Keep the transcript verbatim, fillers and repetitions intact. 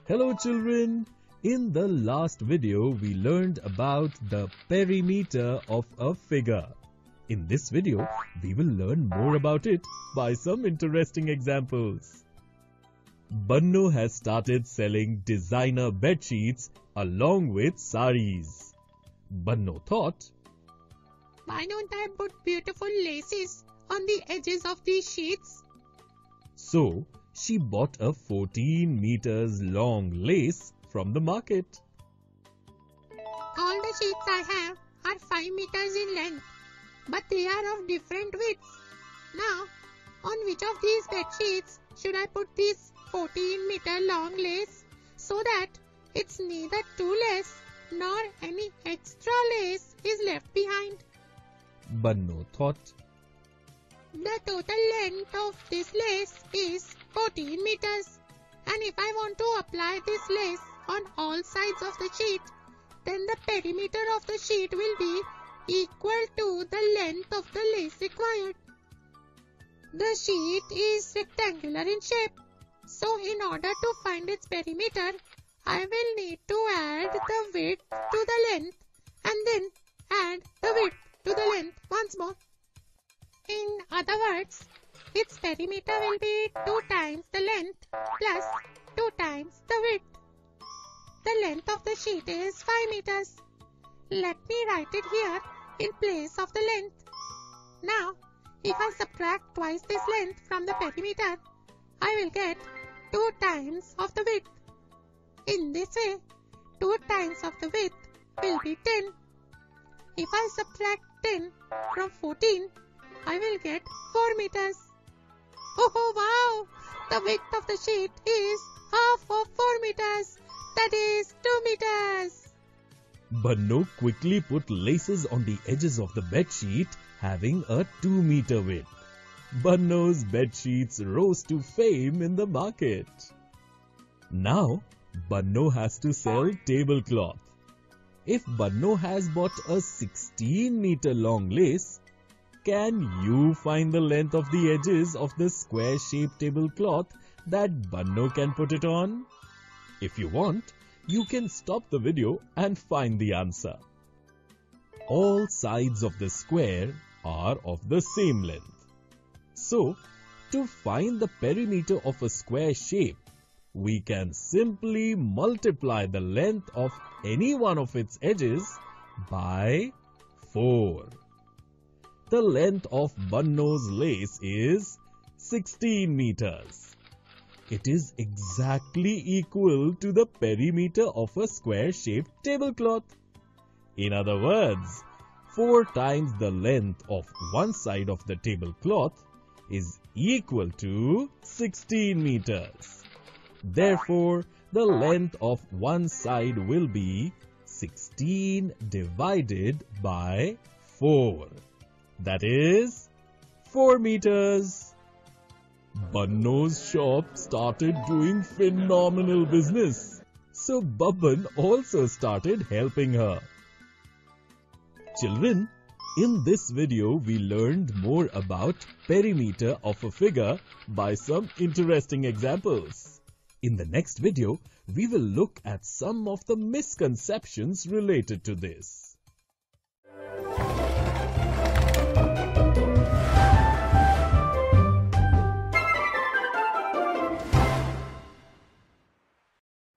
Hello children! In the last video, we learned about the perimeter of a figure. In this video, we will learn more about it by some interesting examples. Banno has started selling designer bedsheets along with saris. Banno thought, why don't I put beautiful laces on the edges of these sheets? So, she bought a fourteen meters long lace from the market. All the sheets I have are five meters in length, but they are of different widths. Now, on which of these bed sheets should I put this fourteen meter long lace so that it's neither too less nor any extra lace is left behind? Banno thought, the total length of this lace is fourteen meters, and if I want to apply this lace on all sides of the sheet, then the perimeter of the sheet will be equal to the length of the lace required. The sheet is rectangular in shape, so in order to find its perimeter, I will need to add the width to the length and then add the width to the length once more. In other words, its perimeter will be two times the length plus two times the width. The length of the sheet is five meters. Let me write it here in place of the length. Now, if I subtract twice this length from the perimeter, I will get two times of the width. In this way, two times of the width will be ten. If I subtract ten from fourteen, I will get four meters. Oh wow! The width of the sheet is half of four meters. That is two meters. Banno quickly put laces on the edges of the bedsheet having a two meter width. Banno's bedsheets rose to fame in the market. Now, Banno has to sell tablecloth. If Banno has bought a sixteen meter long lace, can you find the length of the edges of the square-shaped tablecloth that Banno can put it on? If you want, you can stop the video and find the answer. All sides of the square are of the same length. So, to find the perimeter of a square shape, we can simply multiply the length of any one of its edges by four. The length of Banno's lace is sixteen meters. It is exactly equal to the perimeter of a square-shaped tablecloth. In other words, four times the length of one side of the tablecloth is equal to sixteen meters. Therefore, the length of one side will be sixteen divided by four. That is four meters. Banno's shop started doing phenomenal business. So Babban also started helping her. Children, in this video we learned more about perimeter of a figure by some interesting examples. In the next video, we will look at some of the misconceptions related to this.